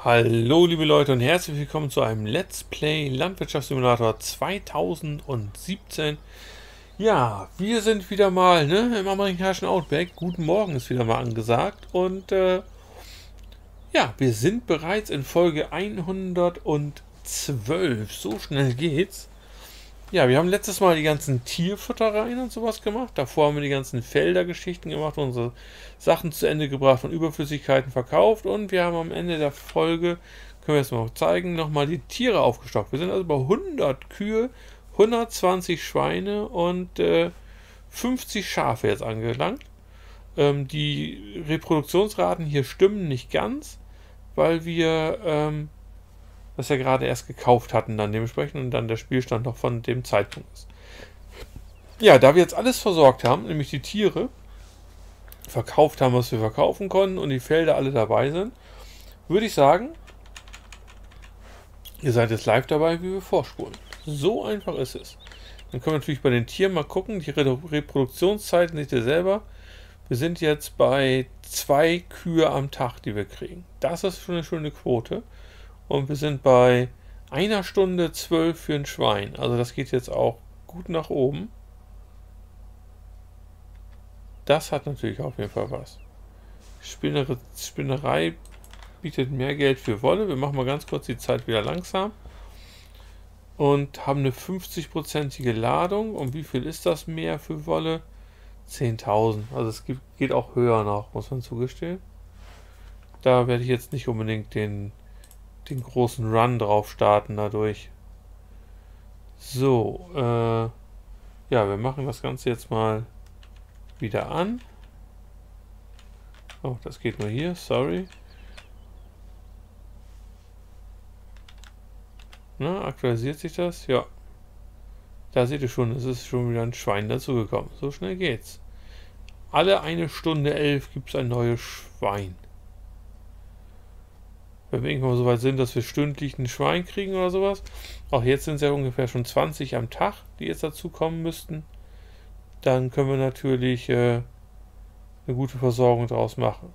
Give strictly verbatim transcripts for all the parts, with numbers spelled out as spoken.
Hallo liebe Leute und herzlich willkommen zu einem Let's Play Landwirtschaftssimulator zweitausendsiebzehn. Ja, wir sind wieder mal ne, im amerikanischen Outback. Guten Morgen ist wieder mal angesagt. Und äh, ja, wir sind bereits in Folge hundertzwölf. So schnell geht's. Ja, wir haben letztes Mal die ganzen Tierfuttereien und sowas gemacht. Davor haben wir die ganzen Feldergeschichten gemacht, unsere Sachen zu Ende gebracht und Überflüssigkeiten verkauft. Und wir haben am Ende der Folge, können wir jetzt mal noch zeigen, nochmal die Tiere aufgestockt. Wir sind also bei hundert Kühe, hundertzwanzig Schweine und äh, fünfzig Schafe jetzt angelangt. Ähm, die Reproduktionsraten hier stimmen nicht ganz, weil wir... Ähm, das ja gerade erst gekauft hatten dann dementsprechend und dann der Spielstand noch von dem Zeitpunkt ist. Ja, da wir jetzt alles versorgt haben, nämlich die Tiere, verkauft haben, was wir verkaufen konnten und die Felder alle dabei sind, würde ich sagen, ihr seid jetzt live dabei, wie wir vorspulen. So einfach ist es. Dann können wir natürlich bei den Tieren mal gucken, die Re Reproduktionszeiten seht ihr selber. Wir sind jetzt bei zwei Kühe am Tag, die wir kriegen. Das ist schon eine schöne Quote. Und wir sind bei einer Stunde zwölf für ein Schwein. Also das geht jetzt auch gut nach oben. Das hat natürlich auf jeden Fall was. Spinnerei, Spinnerei bietet mehr Geld für Wolle. Wir machen mal ganz kurz die Zeit wieder langsam. Und haben eine fünfzig-prozentige Ladung. Und wie viel ist das mehr für Wolle? zehntausend. Also es gibt, geht auch höher noch, muss man zugestehen. Da werde ich jetzt nicht unbedingt den... den großen Run drauf starten dadurch. So, äh, ja, wir machen das Ganze jetzt mal wieder an. Oh, das geht nur hier, sorry. Na, aktualisiert sich das? Ja. Da seht ihr schon, es ist schon wieder ein Schwein dazugekommen. So schnell geht's. Alle eine Stunde elf gibt es ein neues Schwein. Wenn wir irgendwann so weit sind, dass wir stündlich ein Schwein kriegen oder sowas. Auch jetzt sind es ja ungefähr schon zwanzig am Tag, die jetzt dazu kommen müssten. Dann können wir natürlich äh, eine gute Versorgung daraus machen.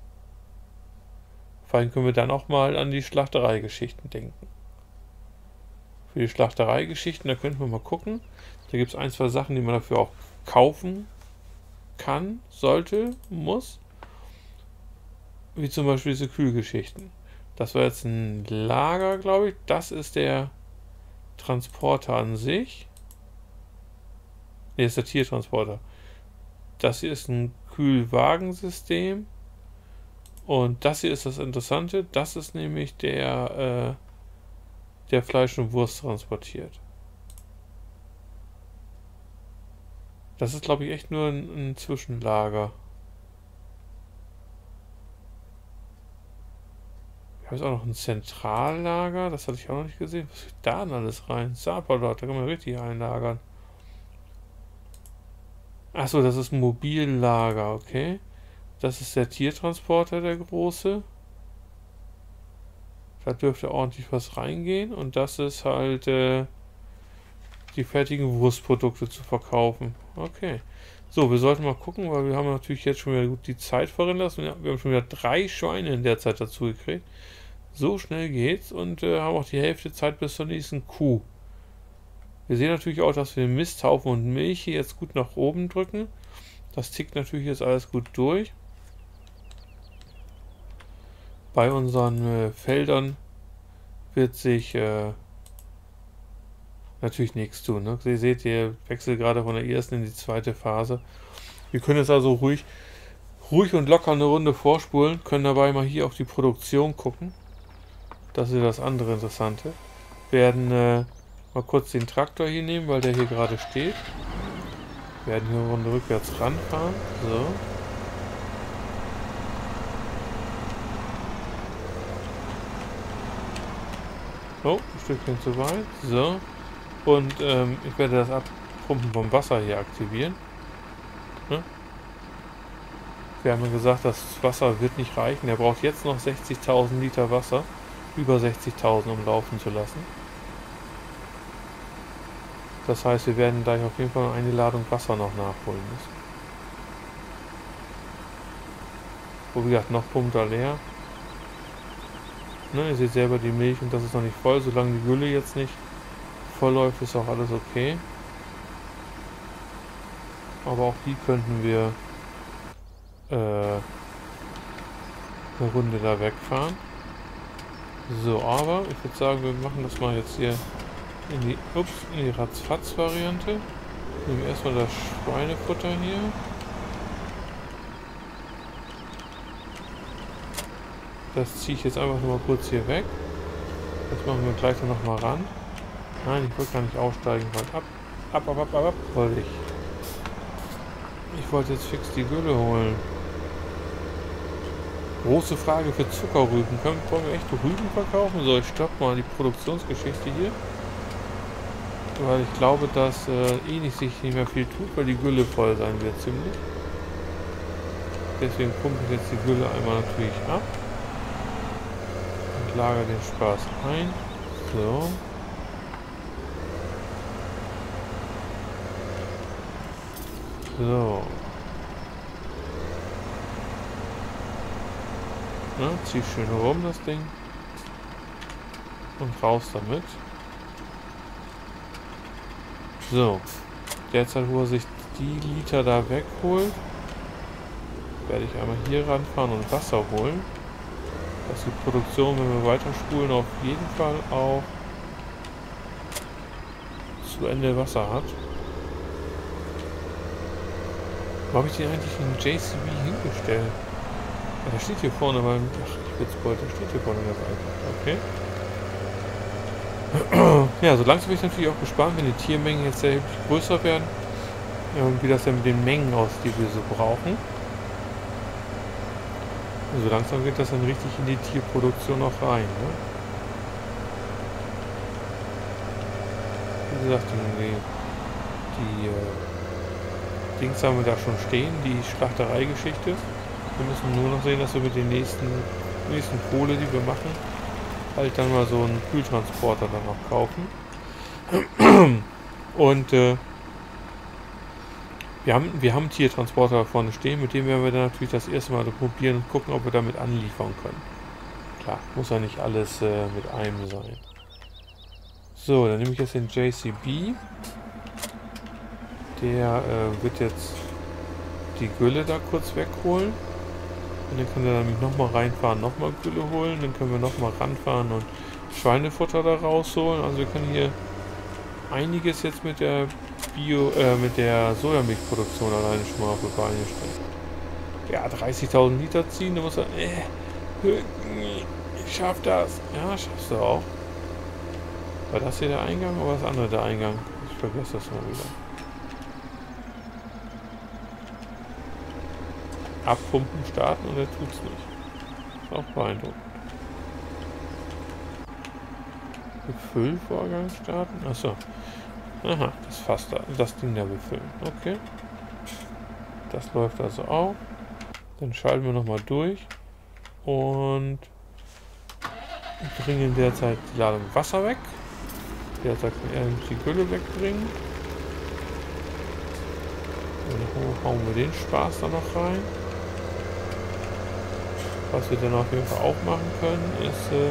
Vor allem können wir dann auch mal an die Schlachtereigeschichten denken. Für die Schlachtereigeschichten, da könnten wir mal gucken. Da gibt es ein, zwei Sachen, die man dafür auch kaufen kann, sollte, muss. Wie zum Beispiel diese Kühlgeschichten. Das war jetzt ein Lager, glaube ich. Das ist der Transporter an sich. Ne, ist der Tiertransporter. Das hier ist ein Kühlwagensystem. Und das hier ist das Interessante. Das ist nämlich der, äh, der Fleisch und Wurst transportiert. Das ist, glaube ich, echt nur ein, ein Zwischenlager. Ich habe auch noch ein Zentrallager, das hatte ich auch noch nicht gesehen. Was ist da denn alles rein? Sapperlot, da kann man richtig einlagern. Achso, das ist ein Mobillager, okay. Das ist der Tiertransporter, der große. Da dürfte ordentlich was reingehen. Und das ist halt äh, die fertigen Wurstprodukte zu verkaufen. Okay. So, wir sollten mal gucken, weil wir haben natürlich jetzt schon wieder gut die Zeit verrinnen lassen. Ja, wir haben schon wieder drei Schweine in der Zeit dazu gekriegt. So schnell geht's und äh, haben auch die Hälfte Zeit bis zur nächsten Kuh. Wir sehen natürlich auch, dass wir den Misthaufen und Milch hier jetzt gut nach oben drücken. Das tickt natürlich jetzt alles gut durch. Bei unseren äh, Feldern wird sich äh, natürlich nichts tun. Ne? Ihr seht, ihr wechselt gerade von der ersten in die zweite Phase. Wir können jetzt also ruhig, ruhig und locker eine Runde vorspulen, können dabei mal hier auf die Produktion gucken. Das ist das andere Interessante. Wir werden äh, mal kurz den Traktor hier nehmen, weil der hier gerade steht. Wir werden hier eine Runde rückwärts ranfahren. So. Oh, ein Stückchen zu weit. So. Und ähm, ich werde das Abpumpen vom Wasser hier aktivieren. Ne? Wir haben ja gesagt, das Wasser wird nicht reichen. Er braucht jetzt noch sechzigtausend Liter Wasser. Über sechzigtausend, um laufen zu lassen. Das heißt, wir werden gleich auf jeden Fall noch eine Ladung Wasser noch nachholen müssen. Wo wie gesagt, noch pumpt er leer. Ne, ihr seht selber die Milch und das ist noch nicht voll. Solange die Gülle jetzt nicht voll läuft, ist auch alles okay. Aber auch die könnten wir äh, eine Runde da wegfahren. So, aber ich würde sagen, wir machen das mal jetzt hier in die, ups, in die Ratzfatz-Variante. Nehmen wir erstmal das Schweinefutter hier. Das ziehe ich jetzt einfach nur mal kurz hier weg. Das machen wir gleich noch mal ran. Nein, ich wollte gar nicht aussteigen. Ich ab, ab, ab, ab, ab, ab, wollte ich. Ich wollte jetzt fix die Gülle holen. Große Frage für Zuckerrüben. Können, wollen wir echt Rüben verkaufen? So, ich stoppe mal die Produktionsgeschichte hier. Weil ich glaube, dass äh, eh nicht sich nicht mehr viel tut, weil die Gülle voll sein wird ziemlich. Deswegen pumpe ich jetzt die Gülle einmal natürlich ab. Und lagere den Spaß ein. So. So. Na, zieh schön rum das Ding. Und raus damit. So. Derzeit, wo er sich die Liter da wegholt, werde ich einmal hier ranfahren und Wasser holen. Dass die Produktion, wenn wir weiterspulen, auf jeden Fall auch zu Ende Wasser hat. Wo habe ich den eigentlich in J C B hingestellt? Ja, der steht hier vorne beim... Ach, ich Witzbold, der steht hier vorne ganz einfach. Okay. Ja, so langsam bin ich natürlich auch gespannt, wenn die Tiermengen jetzt sehr größer werden. Und wie das dann mit den Mengen aussieht, die wir so brauchen. Und so langsam geht das dann richtig in die Tierproduktion auch rein. Ne? Wie gesagt, die, die äh, Dings haben wir da schon stehen, die Schlachtereigeschichte. Wir müssen nur noch sehen, dass wir mit den nächsten, nächsten Kohle, die wir machen, halt dann mal so einen Kühltransporter dann noch kaufen. Und äh, wir haben, wir haben einen Tiertransporter da vorne stehen, mit dem werden wir dann natürlich das erste Mal probieren und gucken, ob wir damit anliefern können. Klar, muss ja nicht alles äh, mit einem sein. So, dann nehme ich jetzt den J C B. Der äh, wird jetzt die Gülle da kurz wegholen. Und dann können wir nämlich nochmal reinfahren, nochmal Gülle holen. Dann können wir nochmal ranfahren und Schweinefutter da rausholen. Also wir können hier einiges jetzt mit der Bio, äh, mit der Sojamilchproduktion alleine schon mal auf die Beine stellen. Ja, dreißigtausend Liter ziehen, da muss er, äh, ich schaff das. Ja, schaffst du auch. War das hier der Eingang oder das andere der Eingang? Ich vergesse das mal wieder. Abpumpen, starten und er tut's nicht. Ist auch beeindruckend. Befüllvorgang starten? Achso. Aha, das Fass da, das Ding da befüllen. Okay. Das läuft also auch. Dann schalten wir nochmal durch und bringen derzeit die Ladung Wasser weg. Derzeit kann er die Gülle wegbringen. Dann hauen wir den Spaß da noch rein. Was wir dann auf jeden Fall auch machen können, ist äh,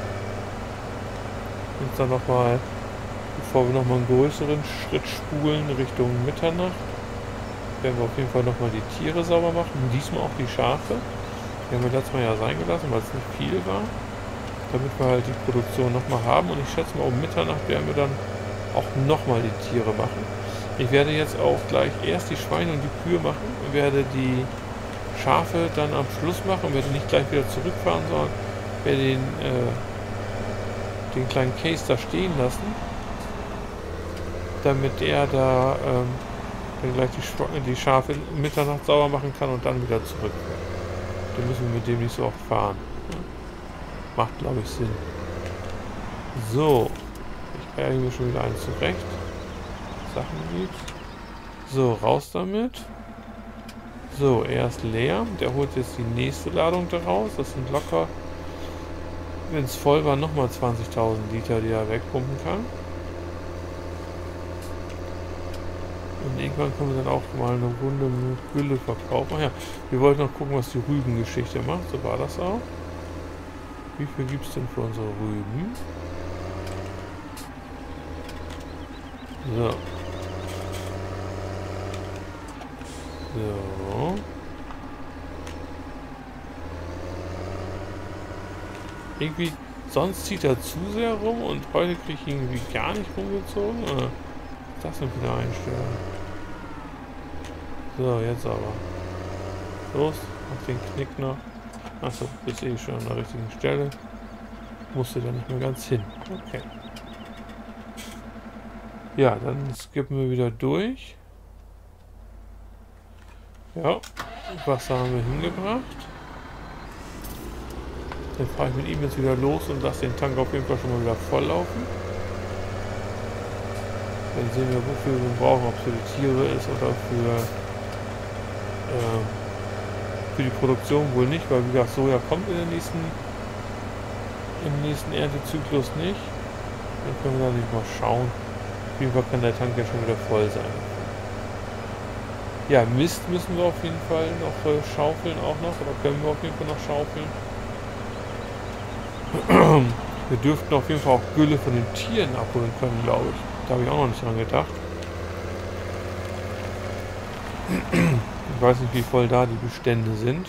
uns dann nochmal, bevor wir nochmal einen größeren Schritt spulen Richtung Mitternacht, werden wir auf jeden Fall nochmal die Tiere sauber machen. Diesmal auch die Schafe. Die haben wir letztes Mal ja sein gelassen, weil es nicht viel war. Damit wir halt die Produktion nochmal haben. Und ich schätze mal, um Mitternacht werden wir dann auch nochmal die Tiere machen. Ich werde jetzt auch gleich erst die Schweine und die Kühe machen. Ich werde die Schafe dann am Schluss machen und werde nicht gleich wieder zurückfahren, sondern werde den, äh, den kleinen Case da stehen lassen, damit er da ähm, dann gleich die, Sch die Schafe in Mitternacht sauber machen kann und dann wieder zurückfährt. Dann müssen wir mit dem nicht so oft fahren. Ja. Macht, glaube ich, Sinn. So, ich ärgere mir schon wieder eins zurecht. Sachen gibt. So, raus damit. So, er ist leer. Der holt jetzt die nächste Ladung daraus. Das sind locker, wenn es voll war, nochmal zwanzigtausend Liter, die er wegpumpen kann. Und irgendwann können wir dann auch mal eine Runde mit Gülle verkaufen. Ach ja, wir wollten noch gucken, was die Rübengeschichte macht. So war das auch. Wie viel gibt es denn für unsere Rüben? So. So. Irgendwie, sonst zieht er zu sehr rum und heute kriege ich irgendwie gar nicht rumgezogen. Oder? Das sind wieder Einstellungen. So, jetzt aber. Los, mach den Knick noch. Achso, ist eh schon an der richtigen Stelle. Musste da nicht mehr ganz hin. Okay. Ja, dann skippen wir wieder durch. Ja, Wasser haben wir hingebracht. Dann fahre ich mit ihm jetzt wieder los und lasse den Tank auf jeden Fall schon mal wieder voll laufen. Dann sehen wir, wofür wir brauchen, ob es für die Tiere ist oder für, äh, für die Produktion wohl nicht, weil wie gesagt, Soja kommt in der nächsten, im nächsten Erntezyklus nicht. Dann können wir da nicht mal schauen. Auf jeden Fall kann der Tank ja schon wieder voll sein. Ja, Mist müssen wir auf jeden Fall noch äh, schaufeln auch noch, oder können wir auf jeden Fall noch schaufeln. Wir dürften auf jeden Fall auch Gülle von den Tieren abholen können, glaube ich. Da habe ich auch noch nicht dran gedacht. Ich weiß nicht, wie voll da die Bestände sind.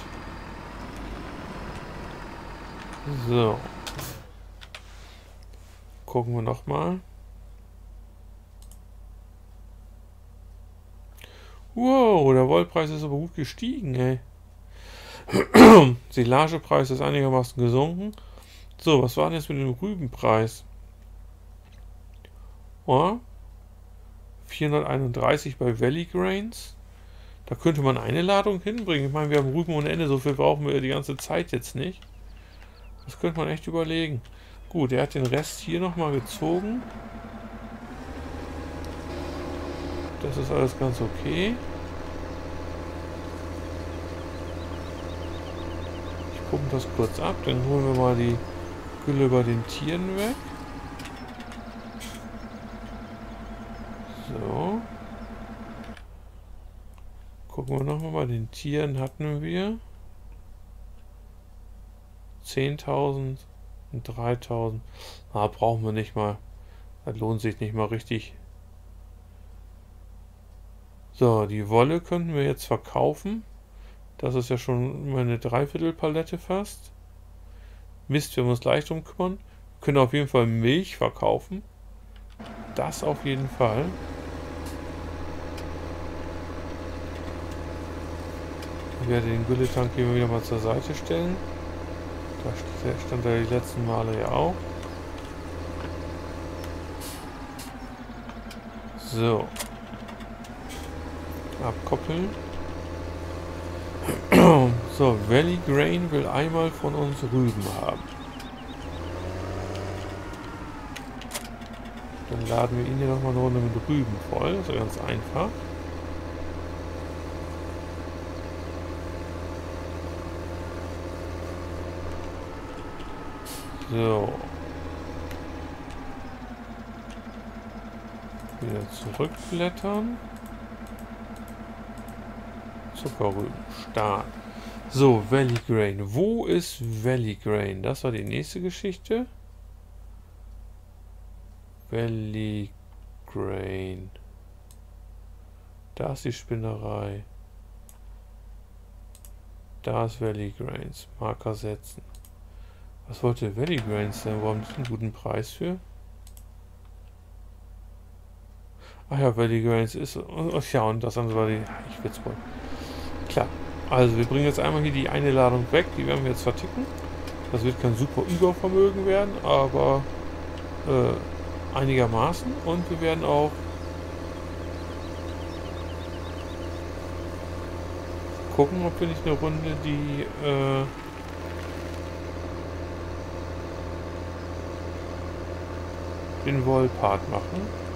So. Gucken wir nochmal. Wow, der Wollpreis ist aber gut gestiegen, ey. Silagepreis ist einigermaßen gesunken. So, was war denn jetzt mit dem Rübenpreis? Oh, vierhunderteinunddreißig bei Valley Grains. Da könnte man eine Ladung hinbringen. Ich meine, wir haben Rüben ohne Ende, so viel brauchen wir die ganze Zeit jetzt nicht. Das könnte man echt überlegen. Gut, er hat den Rest hier nochmal gezogen. Das ist alles ganz okay. Ich gucke das kurz ab, dann holen wir mal die Gülle bei den Tieren weg. So. Gucken wir nochmal, bei den Tieren hatten wir zehntausend und dreitausend. Ah, brauchen wir nicht mal. Das lohnt sich nicht mal richtig. So, die Wolle könnten wir jetzt verkaufen. Das ist ja schon mal eine Dreiviertelpalette fast. Mist, wir müssen uns gleich drum kümmern. Wir können auf jeden Fall Milch verkaufen. Das auf jeden Fall. Ich werde den Gülletank hier wieder mal zur Seite stellen. Da stand er die letzten Male ja auch. So. Abkoppeln. So, Valley Grain will einmal von uns Rüben haben. Dann laden wir ihn hier nochmal eine Runde mit Rüben voll. Das ist ja ganz einfach. So. Wieder zurückblättern. Zuckerrüben. Start. So, Valley Grain. Wo ist Valley Grain? Das war die nächste Geschichte. Valley Grain. Da ist die Spinnerei. Da ist Valley Grains. Marker setzen. Was wollte Valley Grains denn? Warum nicht einen guten Preis für? Ach ja, Valley Grains ist... Ach ja, und das andere war die... Ich will's wohl. Klar. Also, wir bringen jetzt einmal hier die eine Ladung weg. Die werden wir jetzt verticken. Das wird kein super Übervermögen werden, aber äh, einigermaßen. Und wir werden auch gucken, ob wir nicht eine Runde die... Äh, den Wollpart machen.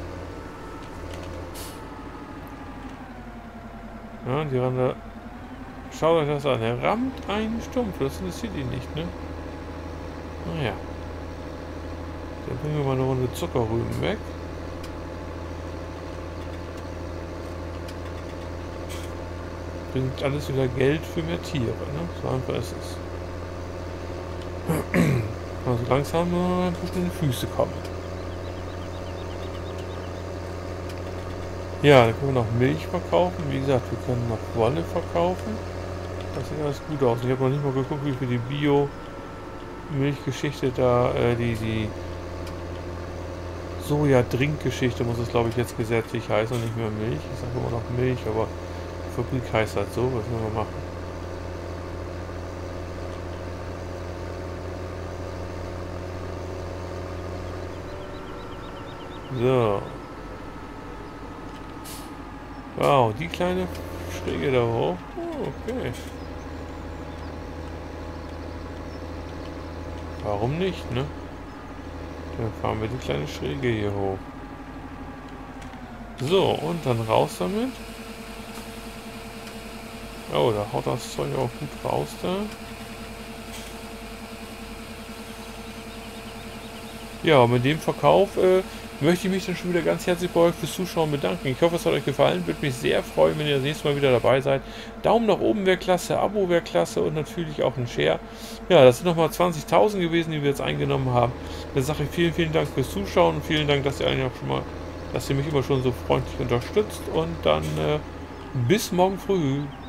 Ja, die Ränder. Schaut euch das an. Er rammt einen Stumpf. Das interessiert ihn nicht, ne? Naja. Dann bringen wir mal eine Runde Zuckerrüben weg. Bringt alles wieder Geld für mehr Tiere, ne? So einfach ist es. Also langsam äh, ein bisschen in die Füße kommt. Ja, dann können wir noch Milch verkaufen. Wie gesagt, wir können noch Wolle verkaufen. Das sieht alles gut aus. Ich habe noch nicht mal geguckt, wie für die Bio-Milchgeschichte da, äh, die, die Soja-Trinkgeschichte muss es, glaube ich, jetzt gesetzlich heißen und nicht mehr Milch. Ich sage immer noch Milch, aber die Fabrik heißt halt so. Was wollen wir machen? So. Wow, die kleine Schräge da hoch. Oh, okay. Warum nicht, ne? Dann fahren wir die kleine Schräge hier hoch. So, und dann raus damit. Oh, da haut das Zeug auch gut raus da. Ja, mit dem Verkauf äh, möchte ich mich dann schon wieder ganz herzlich bei euch fürs Zuschauen bedanken. Ich hoffe, es hat euch gefallen. Würde mich sehr freuen, wenn ihr das nächste Mal wieder dabei seid. Daumen nach oben wäre klasse, Abo wäre klasse und natürlich auch ein Share. Ja, das sind nochmal zwanzigtausend gewesen, die wir jetzt eingenommen haben. Dann sage ich vielen, vielen Dank fürs Zuschauen und vielen Dank, dass ihr eigentlich auch schon mal, dass ihr mich immer schon so freundlich unterstützt. Und dann äh, bis morgen früh.